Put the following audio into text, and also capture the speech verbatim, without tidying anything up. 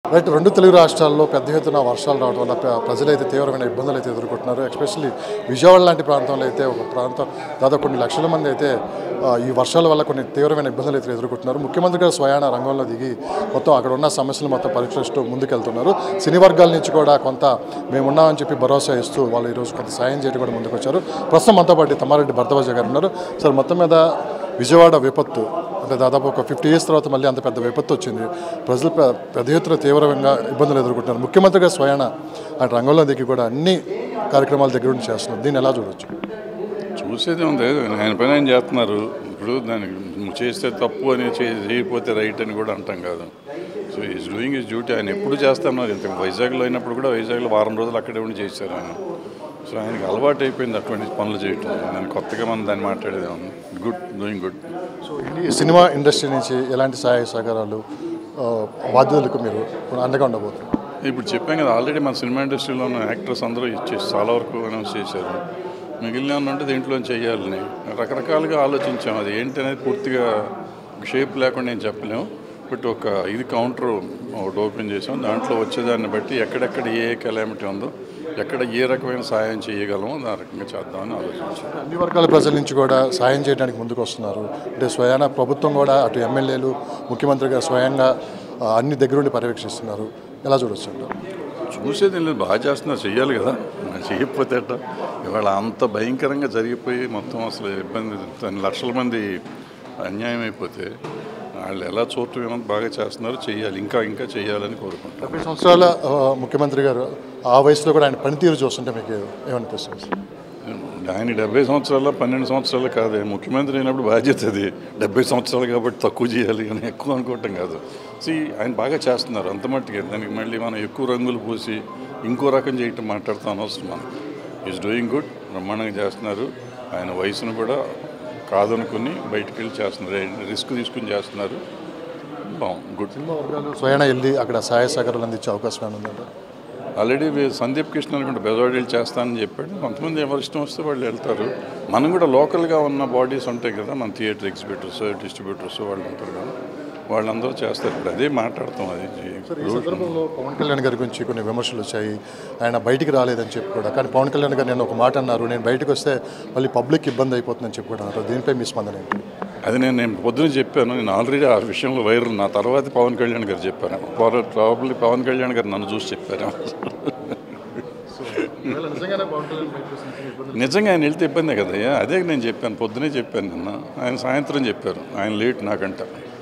Right రెండు తెలుగు రాష్ట్రాల్లో పెద్ద ఎత్తున వర్షాలు రావడం వల్ల ప్రజలైతే తీవ్రమైన ఇబ్బందులు అయితే ఎదుర్కొంటున్నారు. ఎస్పెషల్లీ విజయవాడ లాంటి ప్రాంతంలో అయితే ఒక ప్రాంతం దాదాపు కొన్ని లక్షల మంది అయితే ఈ వర్షాల వల్ల కొన్ని తీవ్రమైన ఇబ్బందులు అయితే ఎదుర్కొంటున్నారు. ముఖ్యమంత్రి గారు స్వయాన రంగంలో దిగి మొత్తం అక్కడ ఉన్న సమస్యలు మొత్తం పరిష్కరిస్తూ ముందుకెళ్తున్నారు. సినీ వర్గాల నుంచి కూడా కొంత మేమున్నామని చెప్పి భరోసా ఇస్తూ వాళ్ళు ఈరోజు కొంత సాయం చేయడం కూడా ముందుకు వచ్చారు. ప్రస్తుతం మనతో పాటు తమ్మారెడ్డి భరద్వాజ గారు ఉన్నారు. సార్, మొత్తం మీద విజయవాడ విపత్తు అంటే దాదాపు ఒక ఫిఫ్టీ ఇయర్స్ తర్వాత మళ్ళీ అంత పెద్ద విపత్తు వచ్చింది. ప్రజలు పెద్ద ఎత్తున తీవ్రంగా ఇబ్బందులు ఎదుర్కొంటున్నారు. ముఖ్యమంత్రిగా స్వయాన అటు రంగంలో దిగి కూడా అన్ని కార్యక్రమాల దగ్గర నుంచి చేస్తున్నారు. దీన్ని ఎలా చూడొచ్చు? చూసేది ఉంది, ఆయన పని ఆయన చేస్తున్నారు. ఇప్పుడు దానికి చేస్తే తప్పు అని చేయకపోతే రైట్ అని కూడా అంటాం కాదు. So is doing is duty. ఆయన ఎప్పుడు చేస్తున్నారు. ఇంత వైజాగ్లో అయినప్పుడు కూడా వైజాగ్లో వారం రోజులు అక్కడే ఉండి చేశారు ఆయన. సో ఆయనకి అలవాటు అయిపోయింది అటువంటి పనులు చేయటం. నేను కొత్తగా మనం దాన్ని మాట్లాడేది గుడ్, డూయింగ్ గుడ్. సో ఈ సినిమా ఇండస్ట్రీ నుంచి ఎలాంటి సహాయ సహకారాలు బాధ్యతలకు మీరు అండగా ఉండబోతున్నారు? ఇప్పుడు చెప్పాం కదా, ఆల్రెడీ మన సినిమా ఇండస్ట్రీలో ఉన్న యాక్టర్స్ అందరూ ఇచ్చేసి చాలా వరకు అనౌన్స్ చేశారు. మిగిలిన అంటే దీంట్లో చేయాలని రకరకాలుగా ఆలోచించాం. అది ఏంటి అనేది పూర్తిగా షేప్ లేకుండా నేను చెప్పలేము. బట్ ఒక ఇది కౌంటర్ ఒకటి ఓపెన్ చేసాం. దాంట్లో వచ్చేదాన్ని బట్టి ఎక్కడెక్కడ ఏ కెలామిటీ ఉందో, ఎక్కడ ఏ రకమైన సాయం చేయగలమో ఆ రకంగా చేద్దామని ఆలోచించాం. అన్ని వర్గాల ప్రజల నుంచి కూడా సాయం చేయడానికి ముందుకు వస్తున్నారు. అంటే స్వయాన ప్రభుత్వం కూడా అటు ఎమ్మెల్యేలు, ముఖ్యమంత్రిగా స్వయంగా అన్ని దగ్గరుండి పర్యవేక్షిస్తున్నారు. ఎలా చూడొచ్చు అంటారు? చూసేది లేదు, బాగా చేస్తున్నారు, చెయ్యాలి కదా. చేయకపోతే అట్ట ఇవాళ అంత భయంకరంగా జరిగిపోయి మొత్తం అసలు ఇబ్బంది లక్షల మంది అన్యాయం అయిపోతే వాళ్ళు ఎలా చూడటం ఏమో బాగా చేస్తున్నారు. చెయ్యాలి, ఇంకా ఇంకా చెయ్యాలని కోరుకుంటారు. డెబ్బై సంవత్సరాల ముఖ్యమంత్రి గారు ఆ వయసులో కూడా ఆయన పనితీరు చూస్తుంటే మీకు ఏమనిపిస్తుంది? ఆయన డెబ్బై సంవత్సరాలు పన్నెండు సంవత్సరాలు కాదు, ముఖ్యమంత్రి అయినప్పుడు బాధ్యత అది. డెబ్బై సంవత్సరాలు కాబట్టి తక్కువ చేయాలి కానీ ఎక్కువ అనుకోవటం కాదు. సి ఆయన బాగా చేస్తున్నారు అంత మట్టుకే. దానికి మళ్ళీ మనం ఎక్కువ రంగులు పూసి ఇంకో రకం చేయటం మాట్లాడుతాం అనవసరం. మనం ఈజ్ డూయింగ్ గుడ్, బ్రహ్మాండంగా చేస్తున్నారు. ఆయన వయసును కూడా కాదనుకుని బయటికి వెళ్ళి చేస్తున్నారు, రిస్క్ తీసుకుని చేస్తున్నారు. బాగుంది, గుడ్. సినిమా వర్గాలు స్వయాన వెళ్ళి అక్కడ సహాయ సహకారాలు అందించే అవకాశం ఉందంట. ఆల్రెడీ సందీప్ కృష్ణ అనుకుంటే బెజవాడ వెళ్ళి చేస్తానని చెప్పాడు. కొంతమంది ఎవరు ఇష్టం వస్తే వాళ్ళు వెళ్తారు. మనం కూడా లోకల్గా ఉన్న బాడీస్ ఉంటాయి కదా, మన థియేటర్ ఎగ్జిబిటర్స్, డిస్ట్రిబ్యూటర్స్ వాళ్ళు ఉంటారు కదా, వాళ్ళందరూ చేస్తారు. ఇప్పుడు అదే మాట్లాడతాం. అది ఈ సందర్భంలో పవన్ కళ్యాణ్ గారి గురించి కొన్ని విమర్శలు వచ్చాయి. ఆయన బయటికి రాలేదని చెప్పి కూడా, కానీ పవన్ కళ్యాణ్ గారు నేను ఒక మాట అన్నారు, నేను బయటకు వస్తే మళ్ళీ పబ్లిక్ ఇబ్బంది అయిపోతుందని చెప్పి కూడా అన్నారు. దీనిపై మీ స్పందన ఏంటి? అది నేను నేను పొద్దున చెప్పాను. నేను ఆల్రెడీ ఆ విషయంలో వైరల్. నా తర్వాత పవన్ కళ్యాణ్ గారు చెప్పాను. ప్రాబ్లీ పవన్ కళ్యాణ్ గారు నన్ను చూసి చెప్పారు. నిజంగా ఆయన వెళ్తే ఇబ్బందే కదా. అదే నేను చెప్పాను, పొద్దునే చెప్పాను నిన్న. ఆయన సాయంత్రం చెప్పారు. ఆయన లేట్ నాకంట.